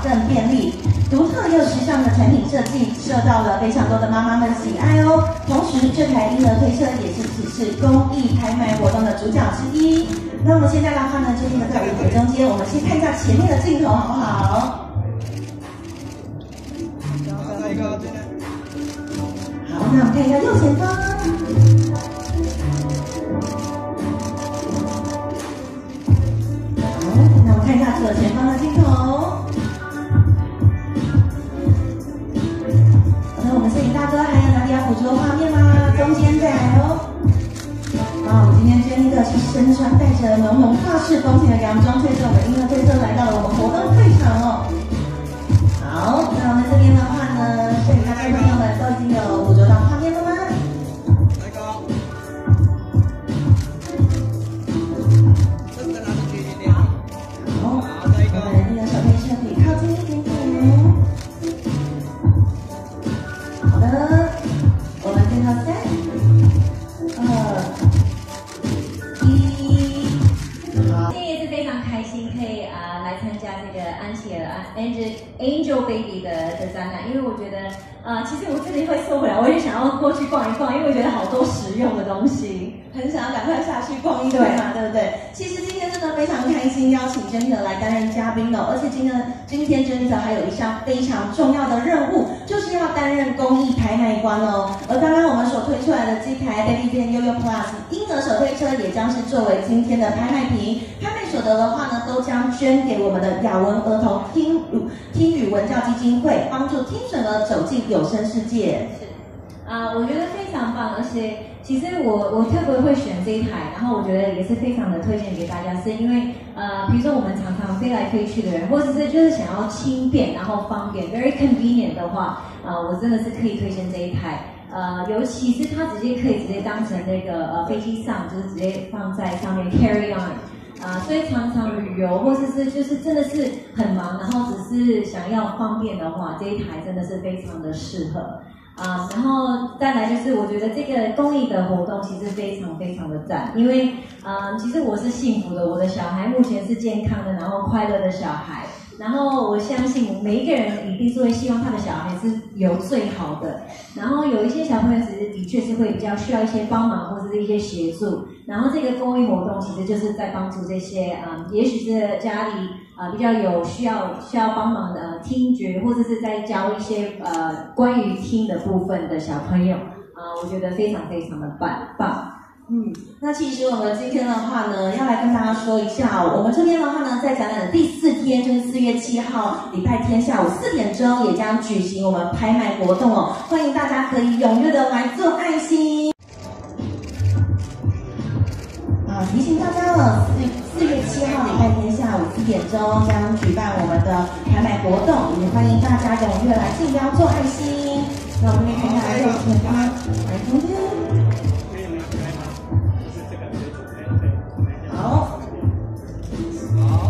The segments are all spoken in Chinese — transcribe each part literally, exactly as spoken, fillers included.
更便利。独特又时尚的产品设计，受到了非常多的妈妈们喜爱哦。同时，这台婴儿推车也是此次公益拍卖活动的主角之一。那么现在的话呢，就定的在舞台中间，我们先看一下前面的镜头，好不好？好，那我们看一下右前方。好，那我们看一下左前方的镜头。那我们摄影大哥还有哪里要捕捉画面吗？中间再来哦。啊，我们今天捐的是身穿带着浓浓法式风情的洋装，推着我们婴儿推车来到了我们活动会场哦。好，那我们这边的话呢，摄影大哥朋友们都已经有捕捉到画面了吗？来高。真的拿着举一点。好，我们那个小推车可以靠近一点点。好的，我们最后三、二、一，好。 今天也是非常开心，可以啊、呃、来参加这个安琪儿 Angel Angel Baby 的的展览，因为我觉得呃其实我自己会受不了，我也想要过去逛一逛，因为我觉得好多实用的东西， 很想要赶快下去逛一逛嘛，对不对？其实今天真的非常开心，邀请 Jennifer 来担任嘉宾哦，而且今天今天 Jennifer 还有一项非常重要的任务，就是要担任公益拍卖官哦。而刚刚我们所推出来的这台 Baby Zen Yoyo Plus 婴儿手推车，也将是作为今天的拍卖品，拍卖所得的话呢，都将捐给我们的雅文儿童听语听语文教基金会，帮助听损儿走进有声世界。 是。啊、呃，我觉得非常棒，而且其实我我特别会选这一台，然后我觉得也是非常的推荐给大家，是因为呃，比如说我们常常飞来飞去的人，或者是就是想要轻便然后方便 ，very convenient 的话，呃，我真的是可以推荐这一台。呃，尤其是它直接可以直接当成那个呃飞机上，就是直接放在上面 carry on。啊、呃，所以常常旅游或者是就是真的是很忙，然后只是想要方便的话，这一台真的是非常的适合。啊、呃，然后再来就是我觉得这个公益的活动其实非常非常的赞，因为啊、呃，其实我是幸福的，我的小孩目前是健康的，然后快乐的小孩。然后我相信每一个人一定是会希望他的小孩是有最好的，然后有一些小朋友其实的确是会比较需要一些帮忙或者是一些协助，然后这个公益活动其实就是在帮助这些啊、呃，也许是家里啊、呃、比较有需要需要帮忙的、呃、听觉，或者是在教一些呃关于听的部分的小朋友啊、呃，我觉得非常非常的棒棒。 嗯，那其实我们今天的话呢，要来跟大家说一下、哦，我们这边的话呢，在展览的第四天，就是四月七号礼拜天下午四点钟，也将举行我们拍卖活动哦，欢迎大家可以踊跃的来做爱心。啊，提醒大家了，四四月七号礼拜天下午四点钟将举办我们的拍卖活动，也欢迎大家踊跃来竞标做爱心。那我们可以看一下右前方，来中间。好，好，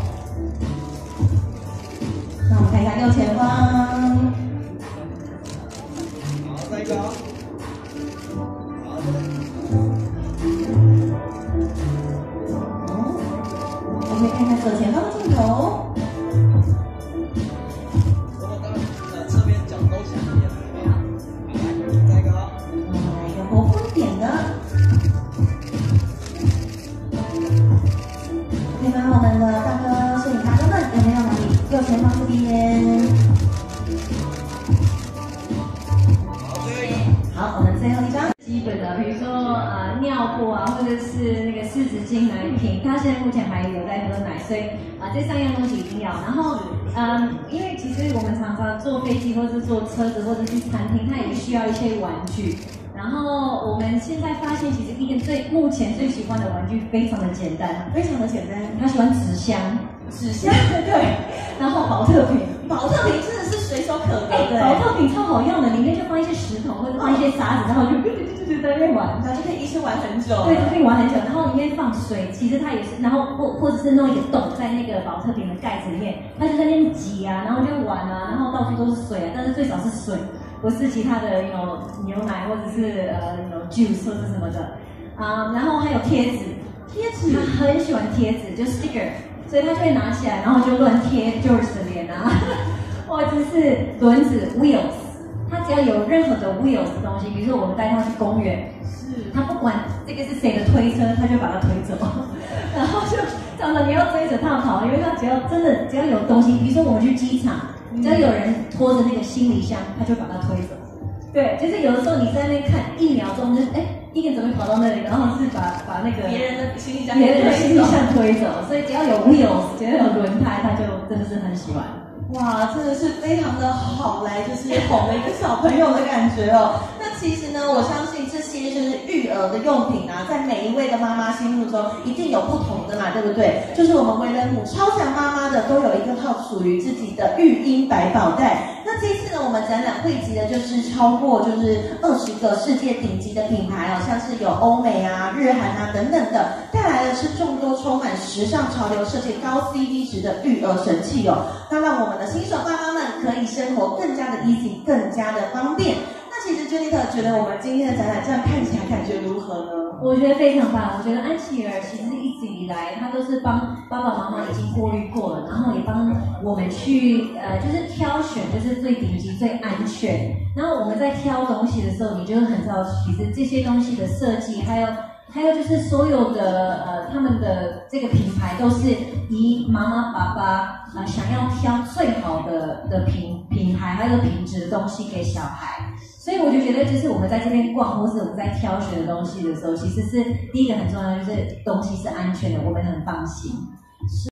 那我们看一下右前方。好，再一个。好，我们可以看一下左前方的镜头。侧边脚勾起来一点。好，再一个。来一个活泼一点的。可以帮我们的大哥、摄影大哥们有没有哪里？右前方这边。好，我们最后一张。 基本的，比如说呃尿布啊，或者是那个湿纸巾、奶瓶，他现在目前还有在喝奶，所以啊、呃、这三样东西一定要。然后嗯，因为其实我们常常坐飞机，或是坐车子，或者去餐厅，它也需要一些玩具。然后我们现在发现，其实一个最目前最喜欢的玩具非常的简单， 非常的简单， 他喜欢纸箱， 纸箱对，然后保特瓶， 保特瓶真的是随手可得的， 保特瓶超好用的，里面就放一些石头或者放一些沙子，然后就对对对对在那边玩， 然后就可以一次玩很久， 对，就可以玩很久。然后里面放水，其实它也是，然后或或者是弄一个洞在那个保特瓶的盖子里面，它就在那边挤啊，然后就玩啊，然后到处都是水啊，但是最少是水。不是其他的有牛奶或者是呃有 juice 或者什么的啊、呃，然后还有贴纸，贴纸他很喜欢贴纸，就 sticker， 所以他就会拿起来，然后就乱贴 George 的脸啊， 是轮子 wheels， 它只要有任何的 wheels 的东西，比如说我们带它去公园， 是， 它不管这个是谁的推车，它就把它推走，然后就常常你要追着它跑，因为它只要真的只要有东西，比如说我们去机场，只要有人拖着那个行李箱，它就把它推走。对，就是有的时候你在那边看一秒钟，就是哎，一个人怎么跑到那里，然后是把把那个别人的行李箱别人的行李箱推走，所以只要有 wheels， 只要有轮胎，他就真的是很喜欢。 哇，真的是非常的好来，就是哄了一个小朋友的感觉哦。那其实呢，我相信这些就是育儿的用品啊，在每一位的妈妈心目中一定有不同的嘛，对不对？就是我们为人母超强妈妈的都有一个套属于自己的育婴百宝袋。那这一次呢，我们展览汇集的就是超过就是二十个世界顶级的品牌哦，像是有欧美啊、日韩啊等等的，带来的是众多充满时尚潮流设计、高 C P 值的育儿神器哦。那让我们的新手爸妈们可以生活更加的 easy， 更加的方便。那其实 Jennifer 觉得我们今天的展览这样看起来感觉如何呢？ 我觉得非常棒。我觉得安琪儿其实一直以来，她都是帮爸爸妈妈已经过滤过了，然后也帮我们去呃，就是挑选就是最顶级、最安全。然后我们在挑东西的时候，你就会很知道，其实这些东西的设计，还有还有就是所有的呃他们的这个品牌都是以妈妈爸爸呃想要挑最好的的品品牌还有品质的东西给小孩。所以我就觉得，就是我们在这边逛，或是我们在挑选的东西的时候，其实是第一个很重要，就是东西是安全的，我们很放心。